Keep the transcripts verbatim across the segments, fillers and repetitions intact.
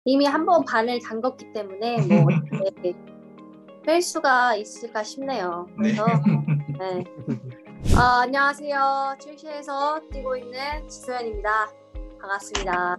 이미 한 번 반을 담궜기 때문에 뭐 어떻게 뺄 수가 있을까 싶네요. 네. 그래서 네. 어, 안녕하세요. 첼시에서 뛰고 있는 지소연입니다. 반갑습니다.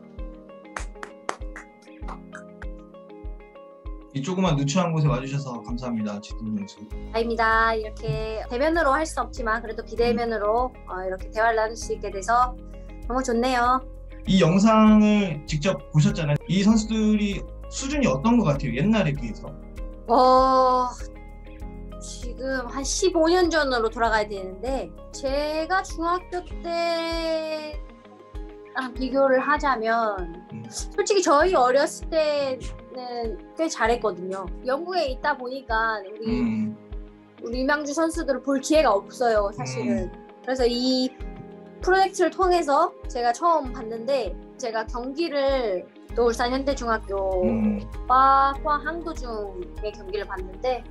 이 조그만 누추한 곳에 와주셔서 감사합니다, 지소연 선수. 아닙니다. 이렇게 대면으로 할 수 없지만 그래도 비대면으로 어, 이렇게 대화를 나눌 수 있게 돼서 너무 좋네요. 이 영상을 직접 보셨잖아요. 이 선수들이 수준이 어떤 것 같아요? 옛날에 비해서. 어, 지금 한 십오 년 전으로 돌아가야 되는데 제가 중학교 때랑 비교를 하자면 음. 솔직히 저희 어렸을 때는 꽤 잘했거든요. 영국에 있다 보니까 우리 음. 우리 유망주 선수들을 볼 기회가 없어요, 사실은. 음. 그래서 이 프로젝트를 통해서 제가 처음 봤는데 제가 경기를 또 울산 현대중학교와 음. 포항 항도중의 경기를 봤는데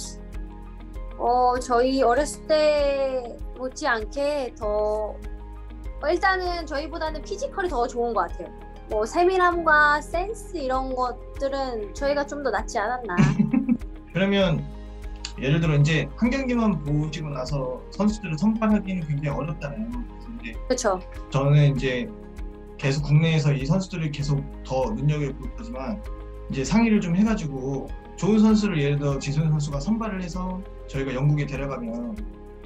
어 저희 어렸을 때 못지않게 더 어, 일단은 저희보다는 피지컬이 더 좋은 것 같아요. 뭐 세밀함과 센스 이런 것들은 저희가 좀 더 낫지 않았나. 그러면 예를 들어 이제 한 경기만 보시고 나서 선수들을 선발하기는 굉장히 어렵잖아요. 그래서 이제 그렇죠. 저는 이제 계속 국내에서 이 선수들을 계속 더 눈여겨볼 거지만 이제 상의를 좀 해가지고 좋은 선수를 예를 들어 지소연 선수가 선발을 해서 저희가 영국에 데려가면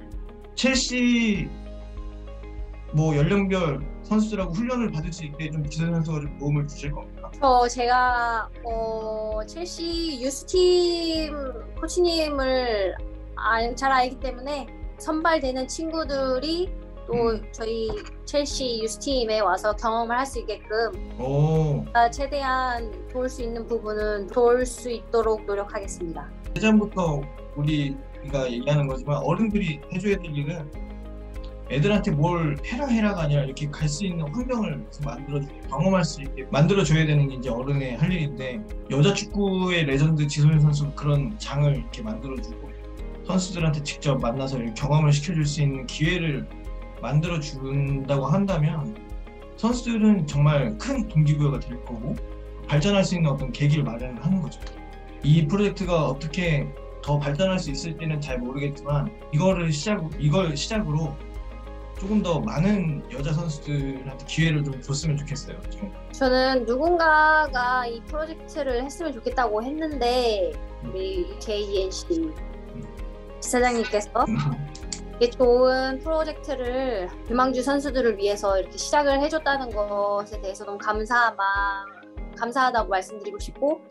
첼시 뭐 연령별 선수들하고 훈련을 받을 수 있게 좀 지소연 선수가 좀 도움을 주실 겁니다. 저 제가 어, 첼시 유스팀 코치님을 아, 잘 알기 때문에 선발되는 친구들이 또 음. 저희 첼시 유스팀에 와서 경험을 할 수 있게끔 오. 최대한 도울 수 있는 부분은 도울 수 있도록 노력하겠습니다. 예전부터 우리가 얘기하는 거지만 어른들이 해줘야 될 일은 애들한테 뭘 해라 해라가 아니라 이렇게 갈 수 있는 환경을 만들어주고 경험할 수 있게 만들어줘야 되는 게 이제 어른의 할 일인데 여자 축구의 레전드 지소연 선수 그런 장을 이렇게 만들어주고 선수들한테 직접 만나서 이렇게 경험을 시켜줄 수 있는 기회를 만들어준다고 한다면 선수들은 정말 큰 동기부여가 될 거고 발전할 수 있는 어떤 계기를 마련을 하는 거죠. 이 프로젝트가 어떻게 더 발전할 수 있을지는 잘 모르겠지만 이거를 시작, 이걸 시작으로 조금 더 많은 여자 선수들한테 기회를 좀 줬으면 좋겠어요. 저는, 저는 누군가가 이 프로젝트를 했으면 좋겠다고 했는데 우리 제이엔씨 지사장님께서 이게 좋은 프로젝트를 유망주 선수들을 위해서 이렇게 시작을 해줬다는 것에 대해서 너무 감사함, 감사하다고 말씀드리고 싶고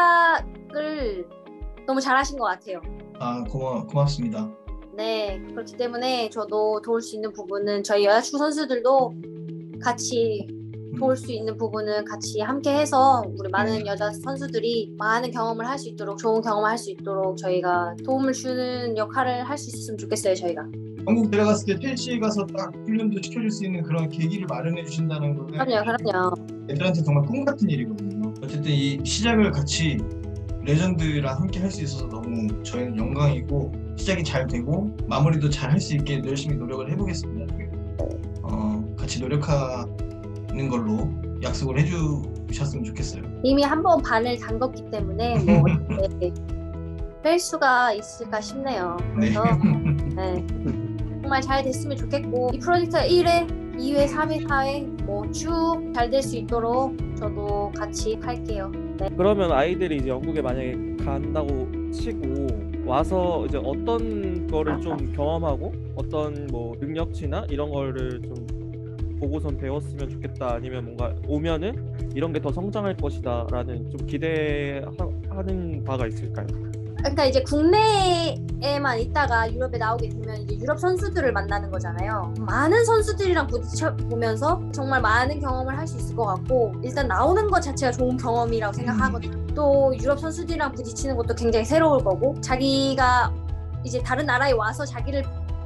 시작을 너무 잘하신 것 같아요. 아 고마 고맙습니다. 네, 그렇기 때문에 저도 도울 수 있는 부분은 저희 여자축구 선수들도 같이 도울 수 있는 부분은 같이 함께 해서 우리 많은 여자 선수들이 많은 경험을 할 수 있도록 좋은 경험을 할 수 있도록 저희가 도움을 주는 역할을 할 수 있었으면 좋겠어요. 저희가 영국 데려갔을 때 첼시에 가서 딱 훈련도 시켜줄 수 있는 그런 계기를 마련해 주신다는 거는 그럼요, 그럼요. 애들한테 정말 꿈 같은 일이거든요. 어쨌든 이 시작을 같이 레전드랑 함께 할 수 있어서 너무 저희는 영광이고 시작이 잘 되고 마무리도 잘 할 수 있게 열심히 노력을 해보겠습니다. 어, 같이 노력하는 걸로 약속을 해주셨으면 좋겠어요. 이미 한 번 반을 담궜기 때문에 뭐 어떻게 뺄 수가 있을까 싶네요. 그래서 네. 정말 잘 됐으면 좋겠고 이 프로젝트가 일 회, 이 회, 삼 회, 사 회 뭐 쭉 잘 될 수 있도록 저도 같이 할게요. 네. 그러면 아이들이 이제 영국에 만약에 간다고 치고 와서 이제 어떤 거를 좀 경험하고 어떤 뭐 능력치나 이런 거를 좀 보고선 배웠으면 좋겠다 아니면 뭔가 오면은 이런 게 더 성장할 것이다 라는 좀 기대하는 바가 있을까요? 그러니까 이제 국내에만 있다가 유럽에 나오게 되면 이제 유럽 선수들을 만나는 거잖아요. 많은 선수들이랑 부딪혀 보면서 정말 많은 경험을 할 수 있을 것 같고 일단 나오는 것 자체가 좋은 경험이라고 생각하거든요. 또 유럽 선수들이랑 부딪히는 것도 굉장히 새로울 거고 자기가 이제 다른 나라에 와서 자기를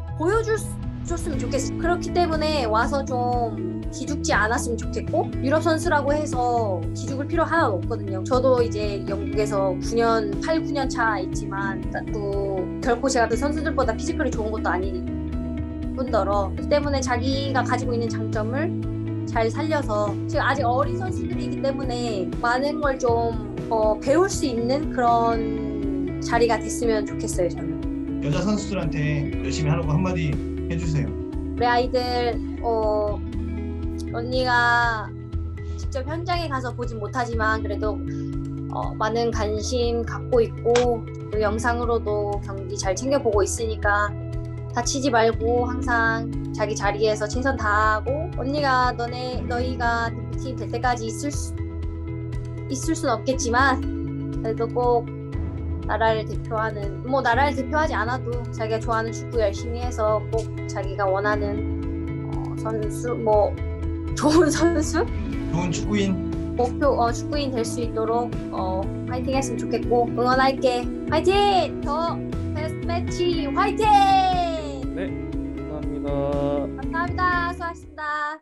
보여줬으면 좋겠어요. 그렇기 때문에 와서 좀 기죽지 않았으면 좋겠고 유럽 선수라고 해서 기죽을 필요 하나도 없거든요. 저도 이제 영국에서 구 년, 팔, 구 년 차 있지만 또 결코 제가 그 선수들보다 피지컬이 좋은 것도 아닐 뿐더러 그렇기 때문에 자기가 가지고 있는 장점을 잘 살려서 지금 아직 어린 선수들이기 때문에 많은 걸 좀 어, 배울 수 있는 그런 자리가 됐으면 좋겠어요. 저는 여자 선수들한테 열심히 하라고 한마디 해주세요. 우리 아이들 어, 언니가 직접 현장에 가서 보진 못하지만 그래도 어, 많은 관심 갖고 있고 또 영상으로도 경기 잘 챙겨보고 있으니까 다치지 말고 항상 자기 자리에서 최선 다하고 언니가 너네 너희가 대표팀 될 때까지 있을 수 있을 순 없겠지만 그래도 꼭 나라를 대표하는 뭐 나라를 대표하지 않아도 자기가 좋아하는 축구 열심히 해서 꼭 자기가 원하는 어, 선수 뭐 좋은 선수 좋은 축구인 목표 어, 축구인 될 수 있도록 어, 화이팅 했으면 좋겠고 응원할게. 화이팅! 더 베스트 매치 화이팅! 네, 감사합니다. 감사합니다. 수고하셨습니다.